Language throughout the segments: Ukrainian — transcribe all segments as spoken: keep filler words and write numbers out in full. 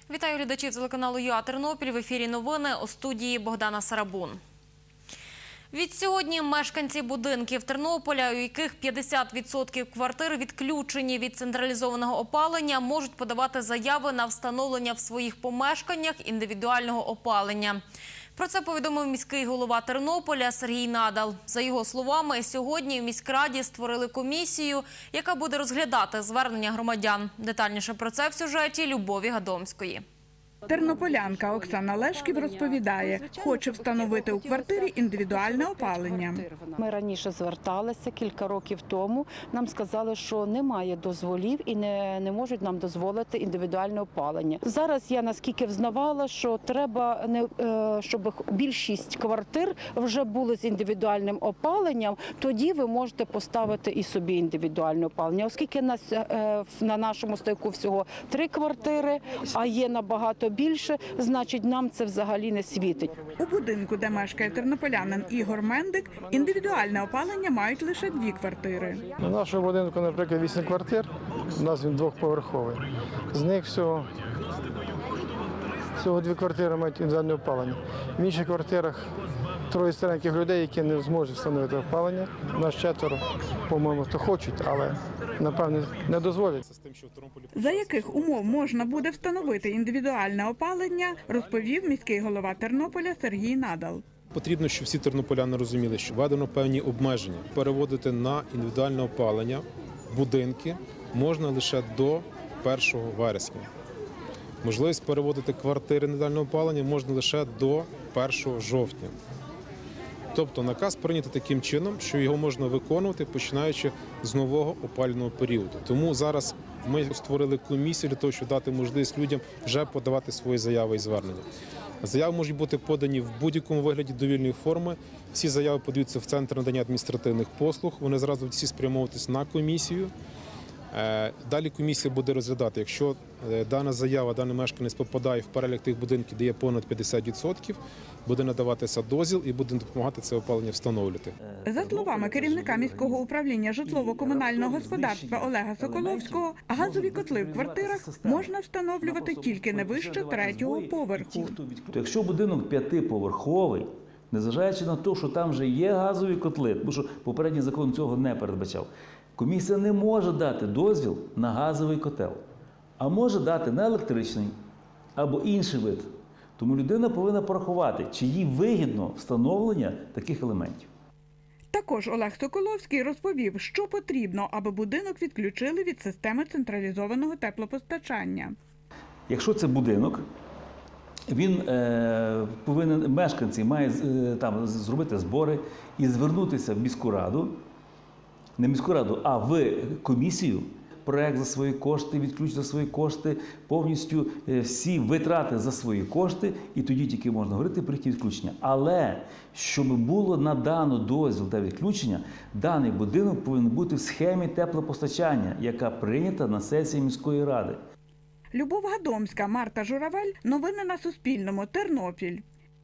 Вітаю глядачів телеканалу ЮА Тернопіль. В ефірі новини, у студії Богдана Сарабун. Від сьогодні мешканці будинків Тернополя, у яких п'ятдесят відсотків квартир відключені від централізованого опалення, можуть подавати заяви на встановлення в своїх помешканнях індивідуального опалення. Про це повідомив міський голова Тернополя Сергій Надал. За його словами, сьогодні в міськраді створили комісію, яка буде розглядати звернення громадян. Детальніше про це в сюжеті Любові Гадомської. Тернополянка Оксана Лешків розповідає, хоче встановити у квартирі індивідуальне опалення. Ми раніше зверталися кілька років тому, нам сказали, що немає дозволів і не, не можуть нам дозволити індивідуальне опалення. Зараз я наскільки взнавала, що треба, не, щоб більшість квартир вже були з індивідуальним опаленням, тоді ви можете поставити і собі індивідуальне опалення. Оскільки нас, на нашому стояку всього три квартири, а є набагато більше, значить нам це взагалі не світить. У будинку, де мешкає тернополянин Ігор Мендик, індивідуальне опалення мають лише дві квартири. У нашому будинку, наприклад, вісім квартир, у нас він двохповерховий. З них всього, всього дві квартири мають індивідуальне опалення. В інших квартирах троє стареньких людей, які не зможуть встановити опалення. У нас четверо, по-моєму, то хочуть, але, напевне, не дозволять. За яких умов можна буде встановити індивідуальне опалення, розповів міський голова Тернополя Сергій Надал. Потрібно, щоб всі тернополяни розуміли, що введено певні обмеження. Переводити на індивідуальне опалення будинки можна лише до першого вересня. Можливість переводити квартири індивідуального опалення можна лише до першого жовтня. Тобто наказ прийнятий таким чином, що його можна виконувати, починаючи з нового опалювального періоду. Тому зараз ми створили комісію для того, щоб дати можливість людям вже подавати свої заяви і звернення. Заяви можуть бути подані в будь-якому вигляді довільної форми. Всі заяви подаються в Центр надання адміністративних послуг. Вони зразу всі спрямовуватись на комісію. Далі комісія буде розглядати, якщо дана заява, даний мешканець попадає в перелік тих будинків, де є понад п'ятдесят відсотків, буде надаватися дозвіл і буде допомагати це опалення встановлювати. За словами керівника міського управління житлово-комунального господарства Олега Соколовського, газові котли в квартирах можна встановлювати тільки не вище третього поверху. Якщо будинок п'ятиповерховий, незважаючи на те, що там вже є газові котли, тому що попередній закон цього не передбачав, комісія не може дати дозвіл на газовий котел, а може дати на електричний або інший вид. Тому людина повинна порахувати, чи їй вигідно встановлення таких елементів. Також Олег Соколовський розповів, що потрібно, аби будинок відключили від системи централізованого теплопостачання. Якщо це будинок, він е, повинен, мешканці мають е, там зробити збори і звернутися в міську раду, не міську раду, а в комісію, проект за свої кошти, відключити за свої кошти, повністю всі витрати за свої кошти, і тоді тільки можна говорити про їх відключення. Але, щоб було надано дозвіл на відключення, даний будинок повинен бути в схемі теплопостачання, яка прийнята на сесії міської ради. Любов Гадомська, Марта Журавель. Новини на Суспільному. Тернопіль.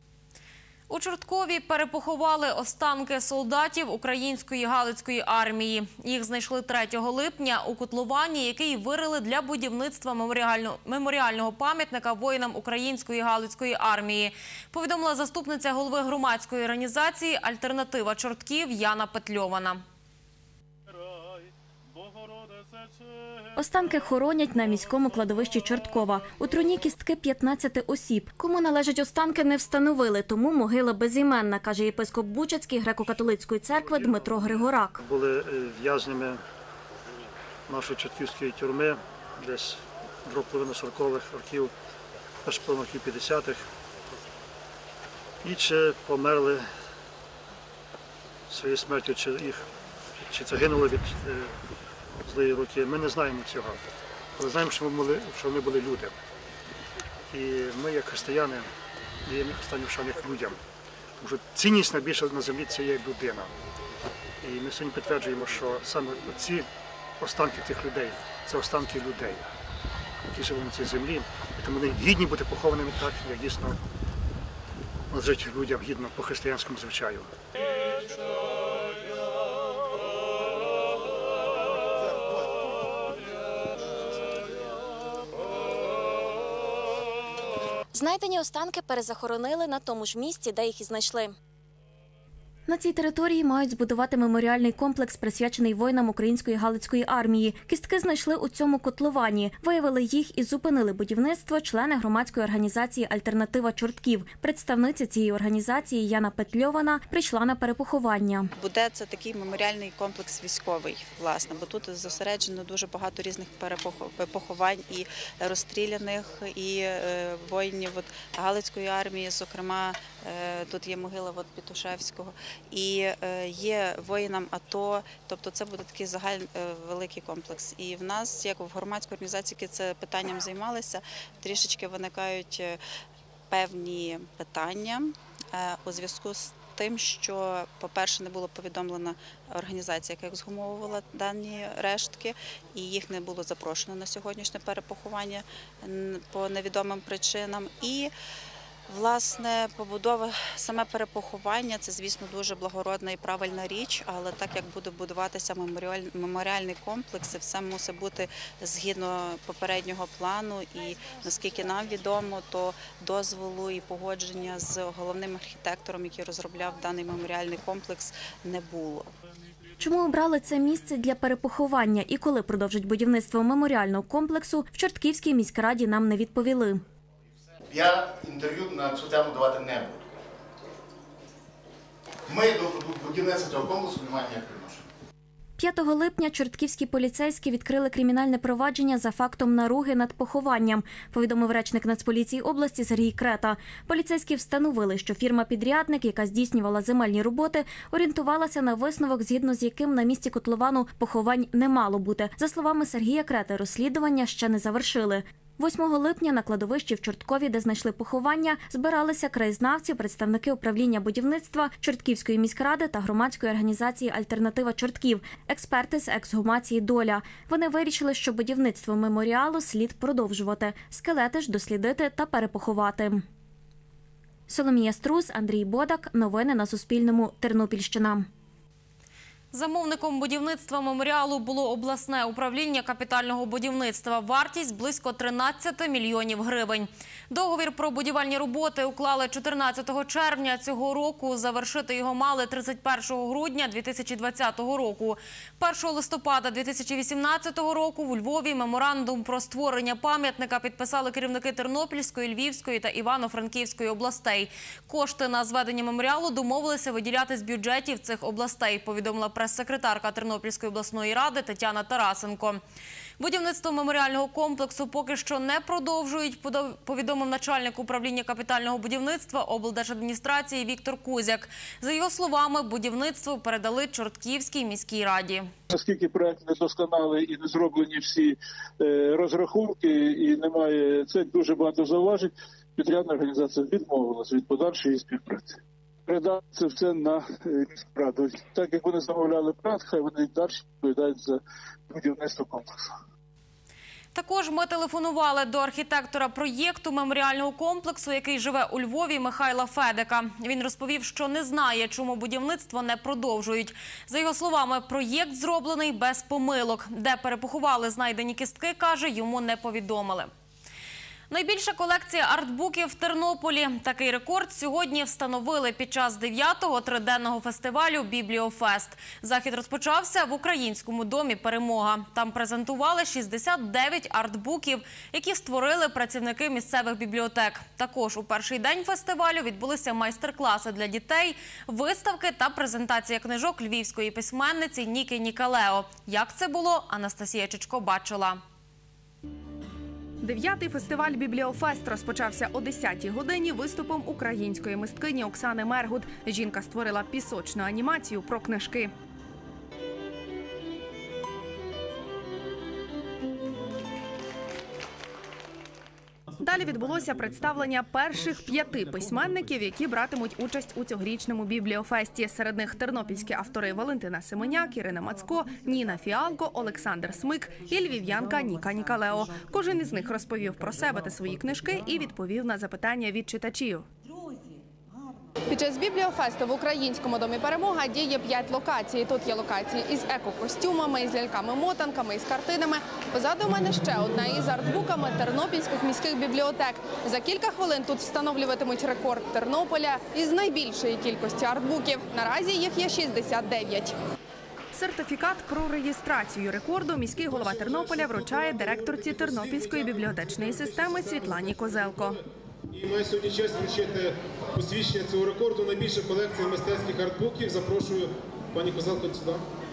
У Чорткові перепоховали останки солдатів української Галицької армії. Їх знайшли третього липня у котловані, який вирили для будівництва меморіального пам'ятника воїнам української Галицької армії, повідомила заступниця голови громадської організації «Альтернатива Чортків» Яна Петльована. Останки хоронять на міському кладовищі Чорткова. У труні кістки п'ятнадцяти осіб. Кому належать останки, не встановили, тому могила безіменна, каже єпископ Бучацький греко-католицької церкви Дмитро Григорак. Були в'язнями нашої чортківської тюрми десь друга половина сорокових років, перша половина років п'ятдесятих. І чи померли своєю смертю, чи їх чи загинули від злої руки, ми не знаємо цього. Але знаємо, що вони були, що вони були люди. І ми, як християни, даємо останню шану людям. Тому що цінність найбільша на землі – це є людина. І ми сьогодні підтверджуємо, що саме ці останки тих людей – це останки людей, які жили на цій землі. І тому вони гідні бути похованими так, як дійсно належить людям гідно по християнському звичаю. Знайдені останки перезахоронили на тому ж місці, де їх і знайшли. На цій території мають збудувати меморіальний комплекс, присвячений воїнам Української Галицької армії. Кістки знайшли у цьому котловані. Виявили їх і зупинили будівництво члени громадської організації «Альтернатива Чортків». Представниця цієї організації Яна Петльована прийшла на перепоховання. Буде це такий меморіальний комплекс військовий, власне, бо тут зосереджено дуже багато різних перепоховань і розстріляних, і воїнів от Галицької армії, зокрема, тут є могила от Петушевського. І є воїнам АТО, тобто це буде такий загальний великий комплекс. І в нас, як в громадській організації, які це питанням займалися, трішечки виникають певні питання у зв'язку з тим, що, по-перше, не було повідомлена організація, яка ексгумовувала дані рештки, і їх не було запрошено на сьогоднішнє перепоховання по невідомим причинам. І власне, побудова, саме перепоховання – це, звісно, дуже благородна і правильна річ, але так як буде будуватися меморіальний комплекс, все мусить бути згідно попереднього плану. І, наскільки нам відомо, то дозволу і погодження з головним архітектором, який розробляв даний меморіальний комплекс, не було. Чому обрали це місце для перепоховання і коли продовжать будівництво меморіального комплексу, в Чортківській міськраді нам не відповіли. Я інтерв'ю на цю тему давати не буду. Ми до будівництва цього комплексу не маємо ніякого відношення. п'ятого липня чортківські поліцейські відкрили кримінальне провадження за фактом наруги над похованням, повідомив речник Нацполіції області Сергій Крета. Поліцейські встановили, що фірма-підрядник, яка здійснювала земельні роботи, орієнтувалася на висновок, згідно з яким на місці котловану поховань не мало бути. За словами Сергія Крети, розслідування ще не завершили. восьмого липня на кладовищі в Чорткові, де знайшли поховання, збиралися краєзнавці, представники управління будівництва Чортківської міськради та громадської організації «Альтернатива Чортків», експерти з ексгумації «Доля». Вони вирішили, що будівництво меморіалу слід продовжувати, скелети ж дослідити та перепоховати. Соломія Струс, Андрій Бодак. Новини на Суспільному. Тернопільщина. Замовником будівництва меморіалу було обласне управління капітального будівництва. Вартість – близько тринадцять мільйонів гривень. Договір про будівельні роботи уклали чотирнадцятого червня цього року. Завершити його мали тридцять першого грудня дві тисячі двадцятого року. першого листопада дві тисячі вісімнадцятого року у Львові меморандум про створення пам'ятника підписали керівники Тернопільської, Львівської та Івано-Франківської областей. Кошти на зведення меморіалу домовилися виділяти з бюджетів цих областей, повідомила прес-секретарка Тернопільської обласної ради Тетяна Тарасенко. Будівництво меморіального комплексу поки що не продовжують, повідомив начальник управління капітального будівництва облдержадміністрації Віктор Кузяк. За його словами, будівництво передали Чортківській міській раді. Оскільки проект недосконалий і не зроблені всі розрахунки, і немає це дуже багато зауважень, підрядна організація відмовилася від подальшої співпраці. Передати це все на міськраду. Так як вони замовляли проект, хай вони далі відповідають за будівництво комплексу. Також ми телефонували до архітектора проєкту меморіального комплексу, який живе у Львові, Михайла Федика. Він розповів, що не знає, чому будівництво не продовжують. За його словами, проєкт зроблений без помилок. Де перепоховали знайдені кістки, каже, йому не повідомили. Найбільша колекція артбуків в Тернополі. Такий рекорд сьогодні встановили під час дев'ятого триденного фестивалю «Бібліофест». Захід розпочався в Українському домі «Перемога». Там презентували шістдесят дев'ять артбуків, які створили працівники місцевих бібліотек. Також у перший день фестивалю відбулися майстер-класи для дітей, виставки та презентація книжок львівської письменниці Ніки Нікалео. Як це було, Анастасія Чичко бачила. Дев'ятий фестиваль «Бібліофест» розпочався о десятій годині виступом української мисткині Оксани Мергут. Жінка створила пісочну анімацію про книжки. Далі відбулося представлення перших п'яти письменників, які братимуть участь у цьогорічному бібліофесті. Серед них тернопільські автори Валентина Семеняк, Ірина Мацко, Ніна Фіалко, Олександр Смик і львів'янка Ніка Нікалео. Кожен із них розповів про себе та свої книжки і відповів на запитання від читачів. Друзі, гарно. Під час бібліофесту в Українському домі «Перемога» діє п'ять локацій. Тут є локації із екокостюмами, із ляльками-мотанками, із картинами. Позаду мене ще одна із артбуками тернопільських міських бібліотек. За кілька хвилин тут встановлюватимуть рекорд Тернополя із найбільшої кількості артбуків. Наразі їх є шістдесят дев'ять. Сертифікат про реєстрацію рекорду міський голова Тернополя вручає директорці Тернопільської бібліотечної системи Світлані Козелко. І маю сьогодні честь вручити посвідчення цього рекорду. Найбільша колекція мистецьких артбуків. Запрошую пані Козелко сюди.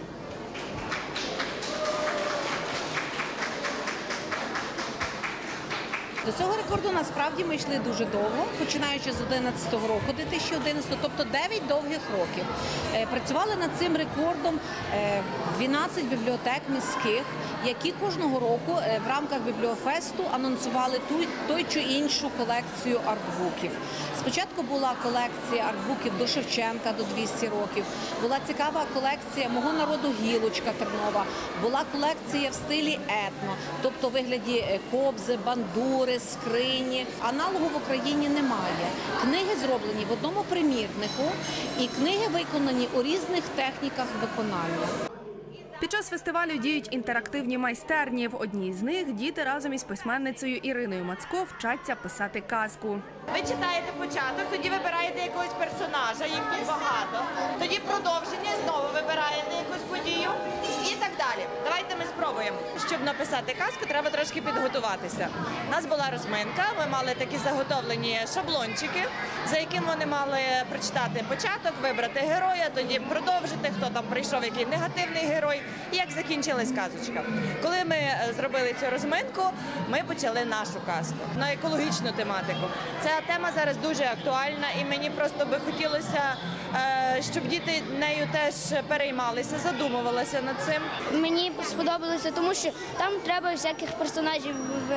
До цього рекорду насправді ми йшли дуже довго, починаючи з одинадцятого року, дві тисячі одинадцятого, тобто дев'ять довгих років. Працювали над цим рекордом дванадцять бібліотек міських, які кожного року в рамках бібліофесту анонсували ту, той чи іншу колекцію артбуків. Спочатку була колекція артбуків до Шевченка, до двісті років, була цікава колекція «Мого народу гілочка» Тернова, була колекція в стилі етно, тобто в вигляді кобзи, бандури, скрині. Аналогу в Україні немає. Книги зроблені в одному примірнику і книги виконані у різних техніках виконання. Під час фестивалю діють інтерактивні майстерні. В одній з них діти разом із письменницею Іриною Мацько вчаться писати казку. Ви читаєте початок, тоді вибираєте якогось персонажа, їх тут багато. Тоді продовження, знову вибираєте якусь подію і так далі. Давайте ми спробуємо. Щоб написати казку, треба трошки підготуватися. У нас була розминка, ми мали такі заготовлені шаблончики, за яким вони мали прочитати початок, вибрати героя, тоді продовжити, хто там прийшов, який негативний герой, і як закінчилась казочка. Коли ми зробили цю розминку, ми почали нашу казку на екологічну тематику. Ця тема зараз дуже актуальна і мені просто би хотілося, щоб діти нею теж переймалися, задумувалися над цим. Мені сподобалося, тому що там треба всяких персонажів,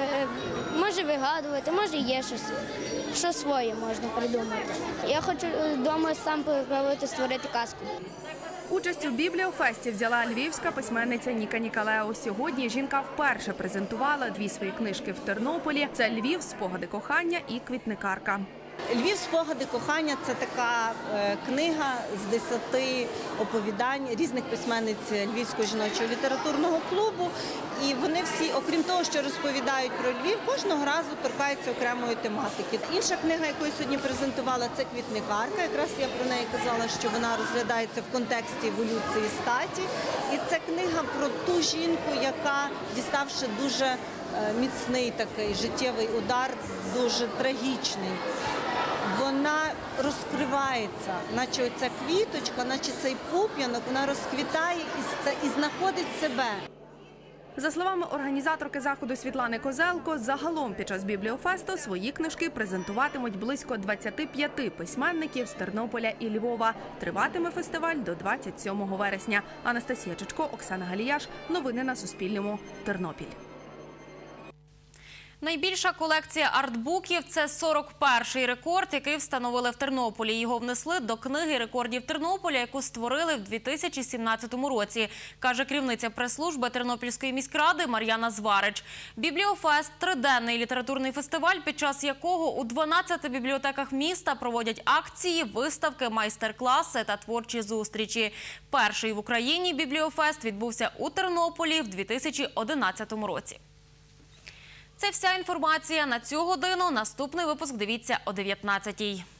може вигадувати, може є щось, що своє можна придумати. Я хочу вдома сам попробувати створити казку. Участь у бібліофесті взяла львівська письменниця Ніка Нікалео. Сьогодні жінка вперше презентувала дві свої книжки в Тернополі. Це «Львів. Спогади кохання» і «Квітникарка». «Львів. Спогади кохання» – це така е, книга з десяти оповідань різних письменниць Львівського жіночого літературного клубу. І вони всі, окрім того, що розповідають про Львів, кожного разу торкаються окремої тематики. Інша книга, яку я сьогодні презентувала, це «Квітникарка». Якраз я про неї казала, що вона розглядається в контексті еволюції статі. І це книга про ту жінку, яка, діставши дуже міцний такий життєвий удар, дуже трагічний, вона розкривається, наче оця квіточка, наче цей пуп'янок, вона розквітає і знаходить себе. За словами організаторки заходу Світлани Козелко, загалом під час бібліофесту свої книжки презентуватимуть близько двадцяти п'яти письменників з Тернополя і Львова. Триватиме фестиваль до двадцять сьомого вересня. Анастасія Чичко, Оксана Галіяш. Новини на Суспільному. Тернопіль. Найбільша колекція артбуків – це сорок перший рекорд, який встановили в Тернополі. Його внесли до книги рекордів Тернополя, яку створили в дві тисячі сімнадцятому році, каже керівниця прес-служби Тернопільської міськради Мар'яна Зварич. Бібліофест – триденний літературний фестиваль, під час якого у дванадцяти бібліотеках міста проводять акції, виставки, майстер-класи та творчі зустрічі. Перший в Україні бібліофест відбувся у Тернополі в дві тисячі одинадцятому році. Це вся інформація на цю годину. Наступний випуск дивіться о дев'ятнадцятій.